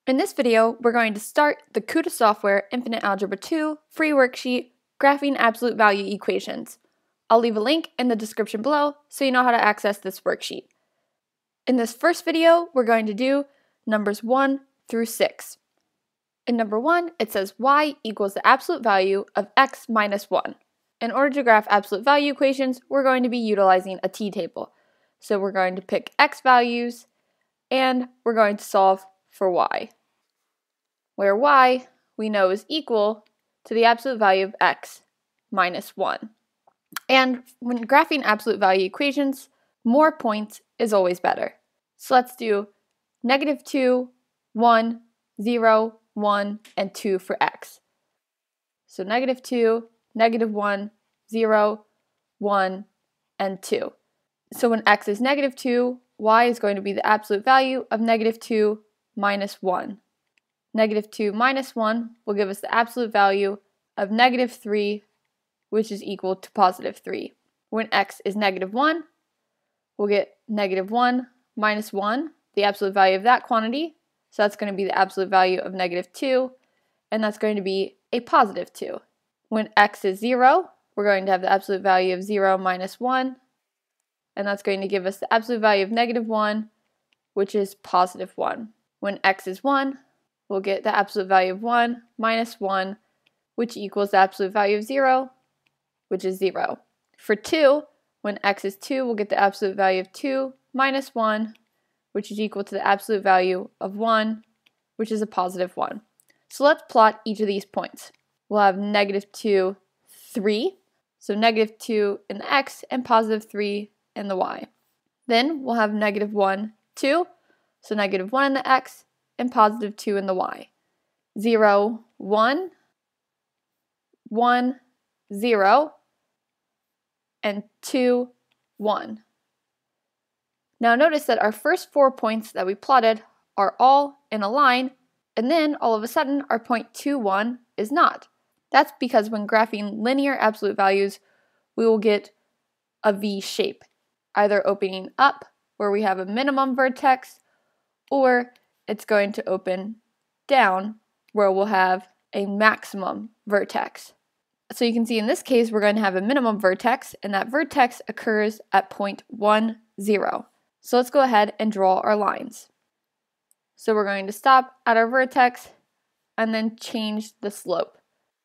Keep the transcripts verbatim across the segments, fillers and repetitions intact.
In this video, we're going to start the KutaSoftware Infinite Algebra two free worksheet, Graphing Absolute Value Equations. I'll leave a link in the description below so you know how to access this worksheet. In this first video, we're going to do numbers one through six. In number one, it says y equals the absolute value of x minus one. In order to graph absolute value equations, we're going to be utilizing a t-table. So we're going to pick x values, and we're going to solve for y, where y we know is equal to the absolute value of x minus one. And when graphing absolute value equations, more points is always better. So let's do negative two, one, zero, one, and two for x. So negative two, negative one, zero, one, and two. So when x is negative two, y is going to be the absolute value of negative two minus one. Negative two minus one will give us the absolute value of negative three, which is equal to positive three. When x is negative one, we'll get negative one minus one, the absolute value of that quantity. So that's going to be the absolute value of negative two, and that's going to be a positive two. When x is zero, we're going to have the absolute value of zero minus one, and that's going to give us the absolute value of negative one, which is positive one. When x is one, we'll get the absolute value of one minus one, which equals the absolute value of zero, which is zero. For two, when x is two, we'll get the absolute value of two minus one, which is equal to the absolute value of one, which is a positive one. So let's plot each of these points. We'll have negative two, three, so negative two in the x and positive three in the y. Then we'll have negative one, two, so negative one in the x and positive two in the y. zero, one, one, zero, and two, one. Now notice that our first four points that we plotted are all in a line, and then all of a sudden our point two, one is not. That's because when graphing linear absolute values, we will get a V shape, either opening up where we have a minimum vertex, or it's going to open down where we'll have a maximum vertex. So you can see in this case we're going to have a minimum vertex, and that vertex occurs at point one, zero. So let's go ahead and draw our lines. So we're going to stop at our vertex and then change the slope.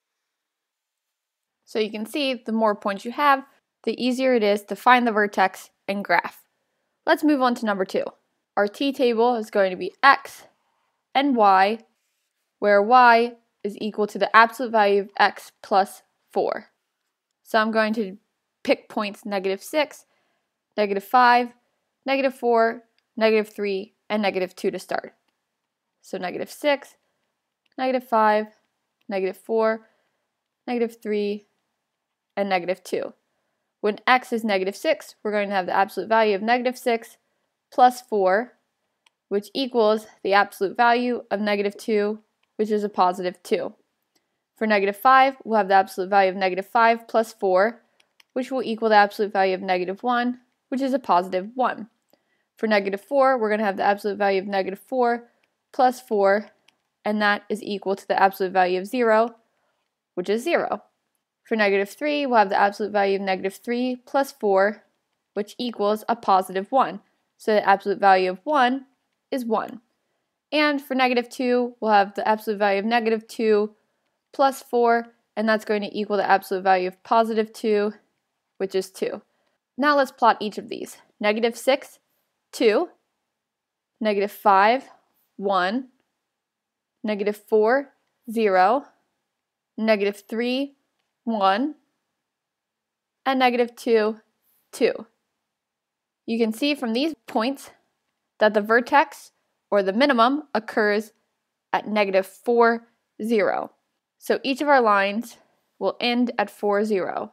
So you can see the more points you have, the easier it is to find the vertex and graph. Let's move on to number two. Our t-table is going to be x and y, where y is equal to the absolute value of x plus four. So I'm going to pick points negative six, negative five, negative four, negative three, and negative two to start. So negative six, negative five, negative four, negative three, and negative two. When x is negative six, we're going to have the absolute value of negative six plus four, which equals the absolute value of negative two, which is a positive two. For negative five, we'll have the absolute value of negative five plus four, which will equal the absolute value of negative one, which is a positive one. For negative four, we're going to have the absolute value of negative four plus four, and that is equal to the absolute value of zero, which is zero. For negative three, we'll have the absolute value of negative three plus four, which equals a positive one. So the absolute value of one is one. And for negative two, we'll have the absolute value of negative two plus four, and that's going to equal the absolute value of positive two, which is two. Now let's plot each of these. Negative six, two, negative five, one, negative four, zero, negative three, one, and negative two, two. You can see from these points that the vertex, or the minimum, occurs at negative four, zero. So each of our lines will end at four, zero.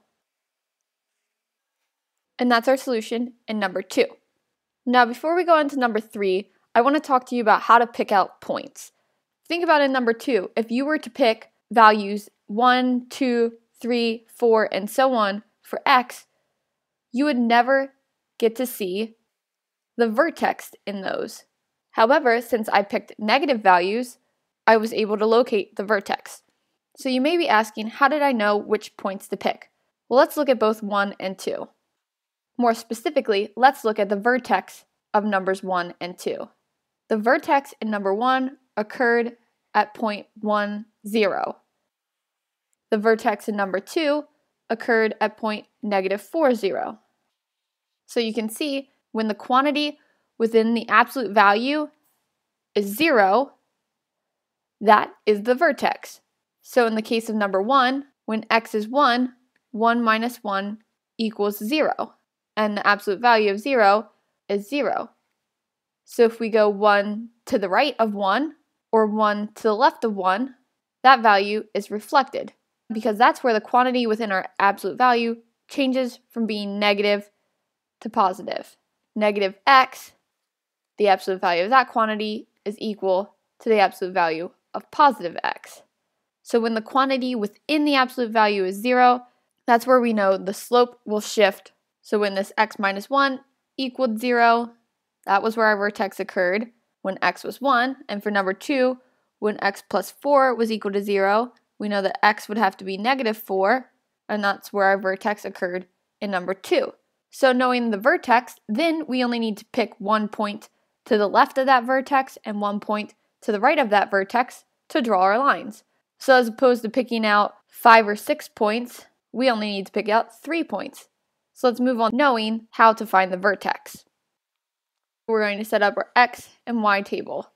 And that's our solution in number two. Now before we go into number three, I want to talk to you about how to pick out points. Think about in number two, if you were to pick values one, two, three, four, and so on for x, you would never get to see the vertex in those. However, since I picked negative values, I was able to locate the vertex. So you may be asking, how did I know which points to pick? Well, let's look at both one and two. More specifically, let's look at the vertex of numbers one and two. The vertex in number one occurred at point one, zero. The vertex in number two occurred at point negative four, zero. So you can see when the quantity within the absolute value is zero, that is the vertex. So in the case of number one, when x is one, one minus one equals zero. And the absolute value of zero is zero. So if we go one to the right of one, or one to the left of one, that value is reflected, because that's where the quantity within our absolute value changes from being negative to positive. Negative x, the absolute value of that quantity, is equal to the absolute value of positive x. So when the quantity within the absolute value is zero, that's where we know the slope will shift. So when this x minus one equaled zero, that was where our vertex occurred when x was one. And for number two, when x plus four was equal to zero, we know that x would have to be negative four, and that's where our vertex occurred in number two. So knowing the vertex, then we only need to pick one point to the left of that vertex and one point to the right of that vertex to draw our lines. So as opposed to picking out five or six points, we only need to pick out three points. So let's move on knowing how to find the vertex. We're going to set up our x and y table,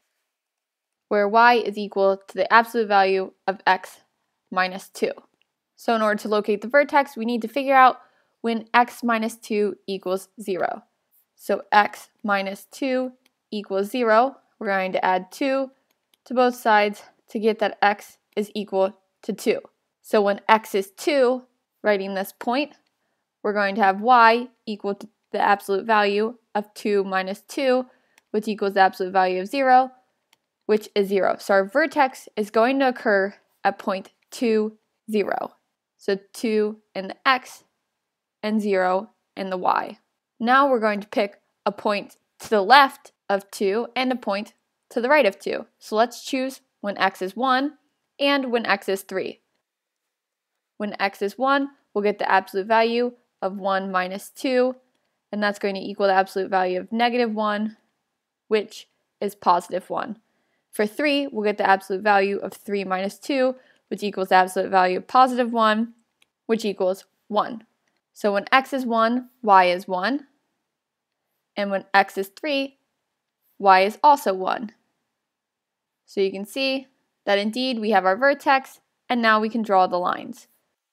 where y is equal to the absolute value of x minus two. So in order to locate the vertex, we need to figure out when x minus two equals zero. So x minus two equals zero. We're going to add two to both sides to get that x is equal to two. So when x is two, writing this point, we're going to have y equal to the absolute value of two minus two, which equals the absolute value of zero, which is zero. So our vertex is going to occur at point two, zero. So two in the x and zero in the y. Now we're going to pick a point to the left of two and a point to the right of two. So let's choose when x is one and when x is three. When x is one, we'll get the absolute value of one minus two, and that's going to equal the absolute value of negative one, which is positive one. For three, we'll get the absolute value of three minus two, which equals the absolute value of positive one, which equals one. So when x is one, y is one. And when x is three, y is also one. So you can see that indeed we have our vertex, and now we can draw the lines.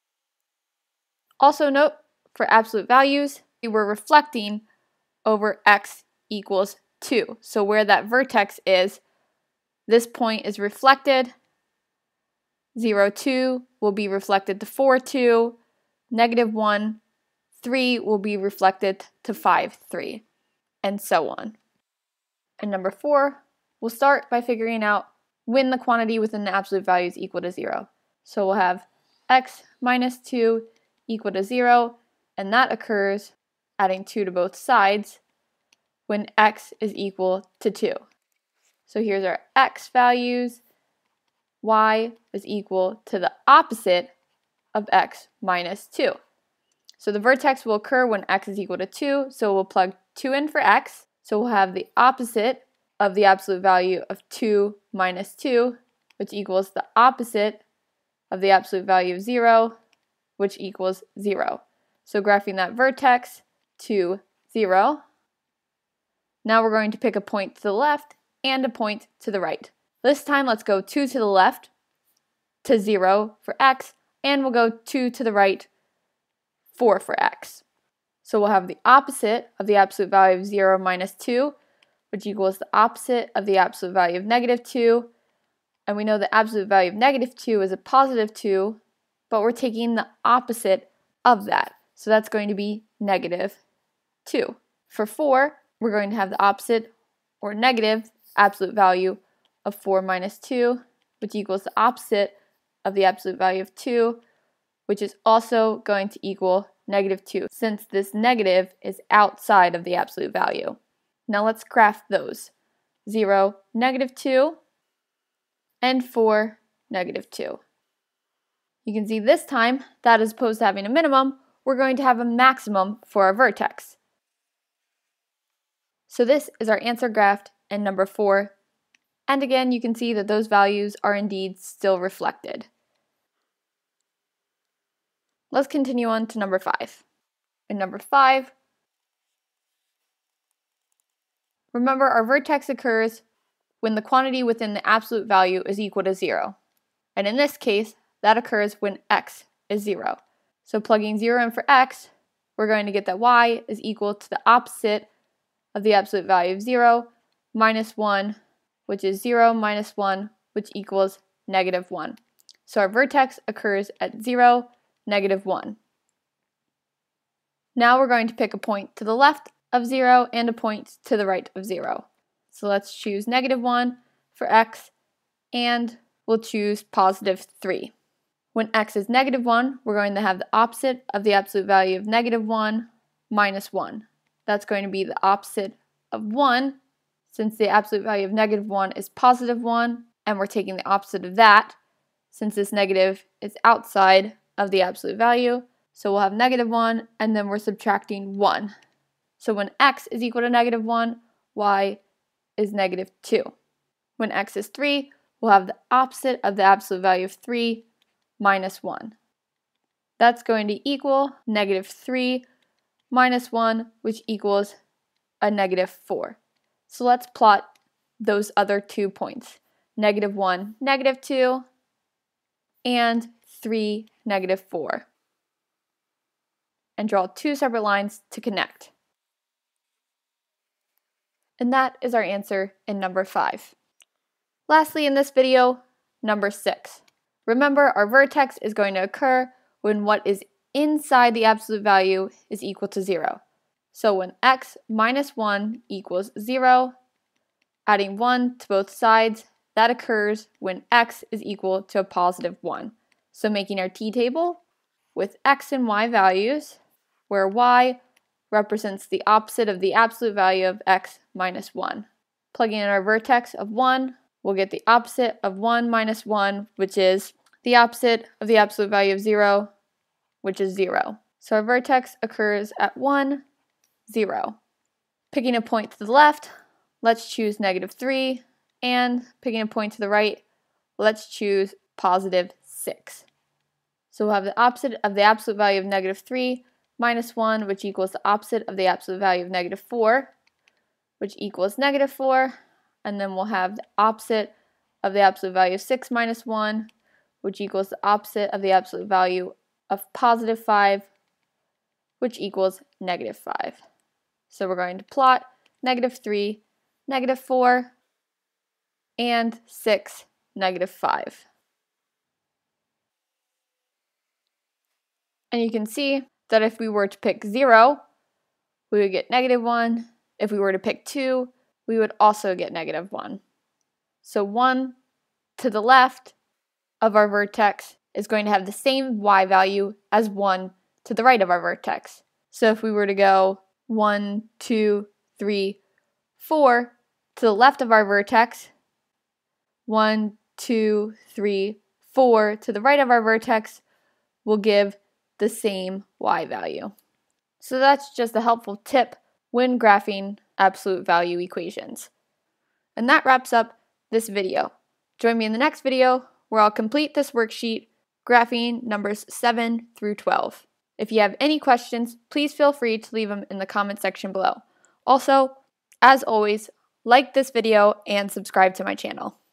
Also note, for absolute values, we're reflecting over x equals two. So where that vertex is, this point is reflected. zero, two will be reflected to four, two. Negative one, three will be reflected to five, three, and so on. And number four, we'll start by figuring out when the quantity within the absolute value is equal to zero. So we'll have x minus two equal to zero, and that occurs adding two to both sides when x is equal to two. So here's our x values. Y is equal to the opposite of x minus two. So the vertex will occur when x is equal to two, so we'll plug two in for x. So we'll have the opposite of the absolute value of two minus two, which equals the opposite of the absolute value of zero, which equals zero. So graphing that vertex to zero. Now we're going to pick a point to the left and a point to the right. This time let's go two to the left to zero for x, and we'll go two to the right, four for x. So we'll have the opposite of the absolute value of zero minus two, which equals the opposite of the absolute value of negative two. And we know the absolute value of negative two is a positive two, but we're taking the opposite of that. So that's going to be negative two. For four, we're going to have the opposite or negative absolute value of four minus two, which equals the opposite of the absolute value of two, which is also going to equal negative two, since this negative is outside of the absolute value. Now let's graph those. zero, negative two, and four, negative two. You can see this time that as opposed to having a minimum, we're going to have a maximum for our vertex. So this is our answer graphed in number four. And again, you can see that those values are indeed still reflected. Let's continue on to number five. In number five, remember our vertex occurs when the quantity within the absolute value is equal to zero. And in this case, that occurs when x is zero. So plugging zero in for x, we're going to get that y is equal to the opposite of the absolute value of zero minus one, which is zero minus one, which equals negative one. So our vertex occurs at zero, negative one. Now we're going to pick a point to the left of zero and a point to the right of zero. So let's choose negative one for x, and we'll choose positive three. When x is negative one, we're going to have the opposite of the absolute value of negative one minus one. That's going to be the opposite of one, since the absolute value of negative one is positive one, and we're taking the opposite of that, since this negative is outside of the absolute value. So we'll have negative one, and then we're subtracting one. So when x is equal to negative one, y is negative two. When x is three, we'll have the opposite of the absolute value of three minus one. That's going to equal negative three minus one, which equals a negative four. So let's plot those other two points, negative one, negative two, and three, negative four. And draw two separate lines to connect. And that is our answer in number five. Lastly in this video, number six. Remember, our vertex is going to occur when what is inside the absolute value is equal to zero. So when x minus one equals zero, adding one to both sides, that occurs when x is equal to a positive one. So making our t-table with x and y values, where y represents the opposite of the absolute value of x minus one. Plugging in our vertex of one, we'll get the opposite of one minus one, which is the opposite of the absolute value of zero, which is zero. So our vertex occurs at one, zero. Picking a point to the left, let's choose negative three, and picking a point to the right, let's choose positive six. So we'll have the opposite of the absolute value of negative three minus one, which equals the opposite of the absolute value of negative four, which equals negative four, and then we'll have the opposite of the absolute value of six minus one, which equals the opposite of the absolute value of positive five, which equals negative five. So we're going to plot negative three, negative four, and six, negative five. And you can see that if we were to pick zero, we would get negative one. If we were to pick two, we would also get negative one. So one to the left of our vertex is going to have the same y value as one to the right of our vertex. So if we were to go one, two, three, four to the left of our vertex, one, two, three, four to the right of our vertex will give the same y value. So that's just a helpful tip when graphing absolute value equations. And that wraps up this video. Join me in the next video where I'll complete this worksheet graphing numbers seven through twelve. If you have any questions, please feel free to leave them in the comment section below. Also, as always, like this video and subscribe to my channel.